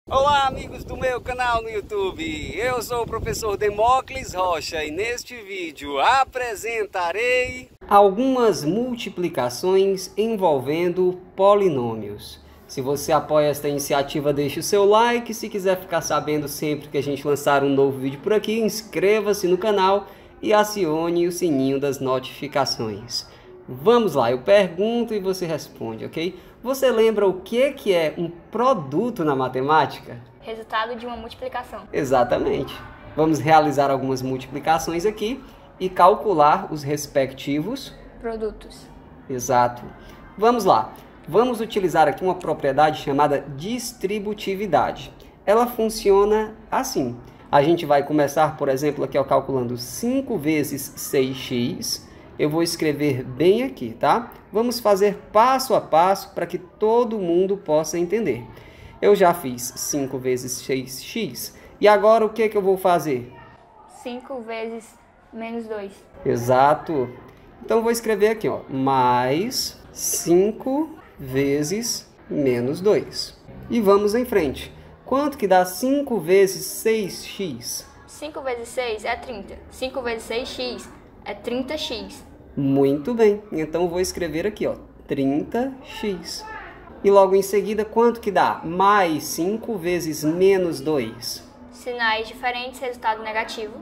Olá, amigos do meu canal no YouTube. Eu sou o professor Demócles Rocha e neste vídeo apresentarei algumas multiplicações envolvendo polinômios. Se você apoia esta iniciativa, deixe o seu like. Se quiser ficar sabendo sempre que a gente lançar um novo vídeo por aqui, inscreva-se no canal e acione o sininho das notificações. Vamos lá, eu pergunto e você responde, ok? Você lembra o que é um produto na matemática? Resultado de uma multiplicação. Exatamente. Vamos realizar algumas multiplicações aqui e calcular os respectivos Produtos. Exato. Vamos lá. Vamos utilizar aqui uma propriedade chamada distributividade. Ela funciona assim. A gente vai começar, por exemplo, aqui calculando 5 vezes 6x. Eu vou escrever bem aqui, tá? Vamos fazer passo a passo para que todo mundo possa entender. Eu já fiz 5 vezes 6x. E agora o que eu vou fazer? 5 vezes menos 2. Exato. Então eu vou escrever aqui, ó, mais 5 vezes menos 2. E vamos em frente. Quanto que dá 5 vezes 6x? 5 vezes 6 é 30. 5 vezes 6x é 30x. Muito bem, então eu vou escrever aqui, ó, 30x. E logo em seguida, quanto que dá? Mais 5 vezes menos 2. Sinais diferentes, resultado negativo.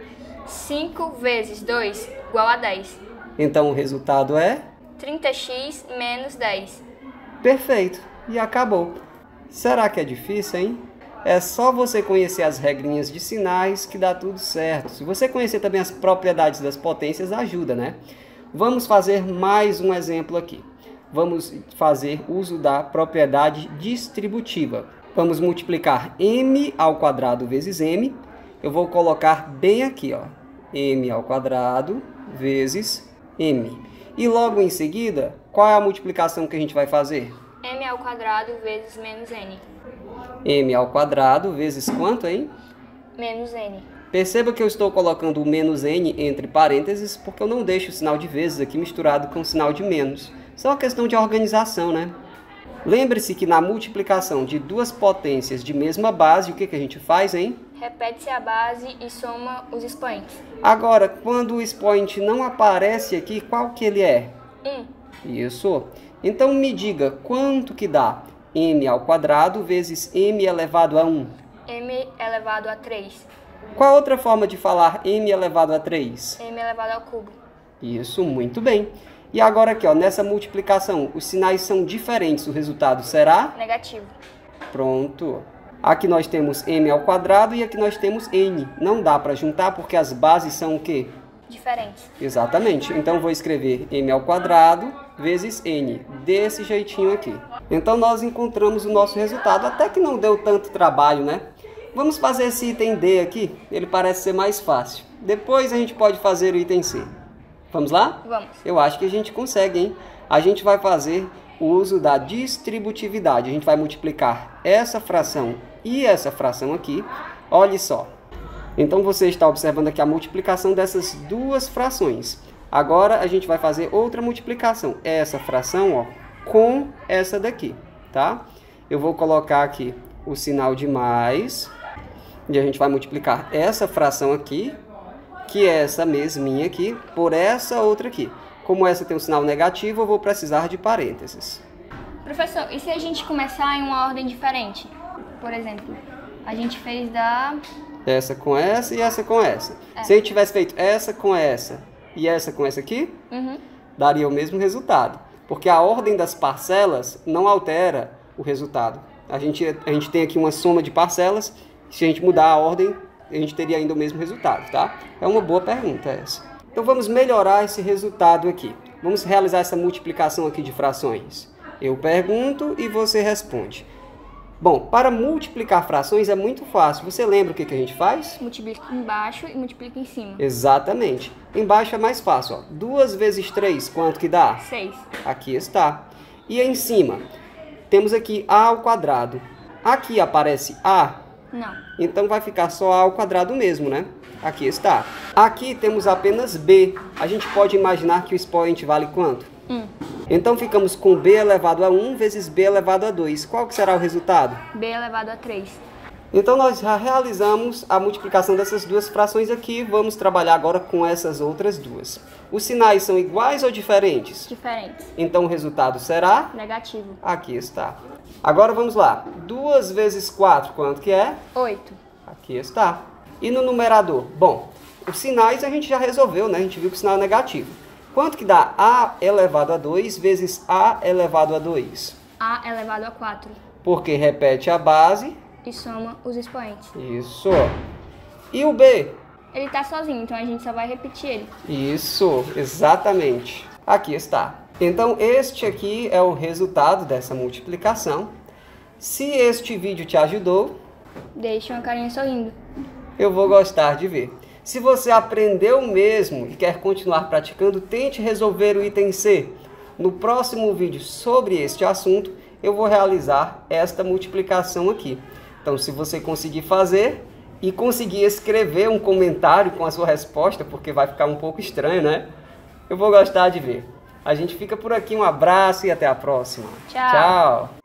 5 vezes 2 igual a 10. Então o resultado é? 30x menos 10. Perfeito, e acabou. Será que é difícil, hein? É só você conhecer as regrinhas de sinais que dá tudo certo. Se você conhecer também as propriedades das potências, ajuda, né? Vamos fazer mais um exemplo aqui. Vamos fazer uso da propriedade distributiva. Vamos multiplicar m ao quadrado vezes m. Eu vou colocar bem aqui, ó, m ao quadrado vezes m. E logo em seguida, qual é a multiplicação que a gente vai fazer? M ao quadrado vezes menos n. M ao quadrado vezes quanto, hein? Menos n. Perceba que eu estou colocando o menos n entre parênteses porque eu não deixo o sinal de vezes aqui misturado com o sinal de menos. Isso é uma questão de organização, né? Lembre-se que na multiplicação de duas potências de mesma base, o que a gente faz, hein? Repete-se a base e soma os expoentes. Agora, quando o expoente não aparece aqui, qual que ele é? 1. Isso. Então me diga quanto que dá m ao quadrado vezes m elevado a 1. M elevado a 3. Qual outra forma de falar m elevado a 3? M elevado ao cubo. Isso, muito bem. E agora aqui, ó, nessa multiplicação, os sinais são diferentes, o resultado será? Negativo. Pronto. Aqui nós temos m ao quadrado e aqui nós temos n. Não dá para juntar porque as bases são o quê? Diferentes. Exatamente. Então vou escrever m ao quadrado vezes n, desse jeitinho aqui. Então nós encontramos o nosso resultado, até que não deu tanto trabalho, né? Vamos fazer esse item D aqui, ele parece ser mais fácil. Depois a gente pode fazer o item C. Vamos lá? Vamos. Eu acho que a gente consegue, hein? A gente vai fazer o uso da distributividade. A gente vai multiplicar essa fração e essa fração aqui. Olha só. Então você está observando aqui a multiplicação dessas duas frações. Agora a gente vai fazer outra multiplicação. Essa fração, ó, com essa daqui, tá? Eu vou colocar aqui o sinal de mais. E a gente vai multiplicar essa fração aqui, que é essa mesminha aqui, por essa outra aqui. Como essa tem um sinal negativo, eu vou precisar de parênteses. Professor, e se a gente começar em uma ordem diferente? Por exemplo, a gente fez da... Essa com essa e essa com essa. Se a gente tivesse feito essa com essa e essa com essa aqui, daria o mesmo resultado. Porque a ordem das parcelas não altera o resultado. A gente tem aqui uma soma de parcelas. Se a gente mudar a ordem, a gente teria ainda o mesmo resultado, tá? É uma boa pergunta essa. Então vamos melhorar esse resultado aqui. Vamos realizar essa multiplicação aqui de frações. Eu pergunto e você responde. Bom, para multiplicar frações é muito fácil. Você lembra o que a gente faz? Multiplica embaixo e multiplica em cima. Exatamente. Embaixo é mais fácil, ó. 2 vezes 3, quanto que dá? 6. Aqui está. E em cima, temos aqui a ao quadrado. Aqui aparece a? Não. Então vai ficar só a ao quadrado mesmo, né? Aqui está. Aqui temos apenas b. A gente pode imaginar que o expoente vale quanto? 1. Então ficamos com b elevado a 1 vezes b elevado a 2. Qual que será o resultado? b elevado a 3. Então nós já realizamos a multiplicação dessas duas frações aqui. Vamos trabalhar agora com essas outras duas. Os sinais são iguais ou diferentes? Diferentes. Então o resultado será? Negativo. Aqui está. Agora vamos lá. 2 vezes 4, quanto que é? 8. Aqui está. E no numerador? Bom, os sinais a gente já resolveu, né? A gente viu que o sinal é negativo. Quanto que dá a elevado a 2 vezes a elevado a 2? A elevado a 4. Porque repete a base. E soma os expoentes. Isso. E o B? Ele está sozinho, então a gente só vai repetir ele. Isso, exatamente. Aqui está. Então, este aqui é o resultado dessa multiplicação. Se este vídeo te ajudou, Deixa uma carinha sorrindo. eu vou gostar de ver. Se você aprendeu mesmo e quer continuar praticando, tente resolver o item C. No próximo vídeo sobre este assunto, eu vou realizar esta multiplicação aqui. Então, se você conseguir fazer e conseguir escrever um comentário com a sua resposta, porque vai ficar um pouco estranho, né? Eu vou gostar de ver. A gente fica por aqui, um abraço e até a próxima. Tchau. Tchau.